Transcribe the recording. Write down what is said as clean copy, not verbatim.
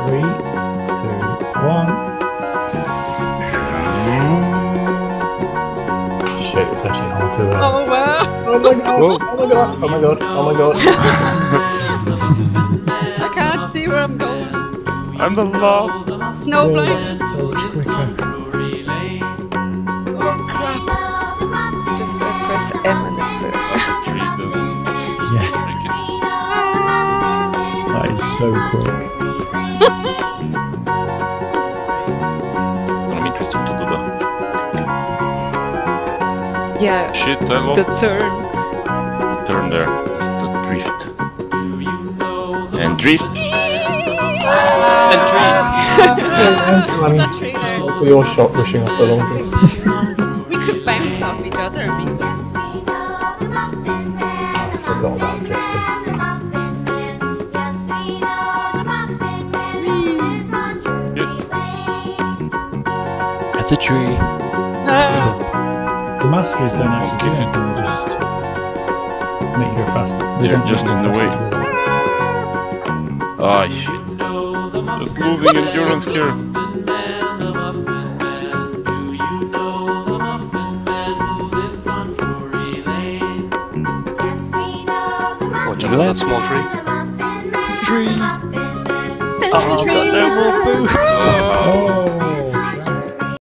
3, 2, 1. Shit, it's actually hard to. Oh wow! Oh my god! Oh my god! Oh my god! Oh my god! I can't see where I'm going. I'm the last. Snowblind. So much quicker. Just press M and observe. Yeah, that is so quick. I'm interested to do that. Yeah, Shit, I lost the turn. turn there. It's the drift. And drift. And Tree there. To your shot rushing off the laundry. We could bounce off each other and be I forgot about drifting. That's a tree. The masteries don't actually do anything, they just make you go faster. They They're don't just make you in the go way. faster. Ah, shit. Just losing endurance here. What, do you know that small tree? Tree! Oh, I've got no more boost! Oh!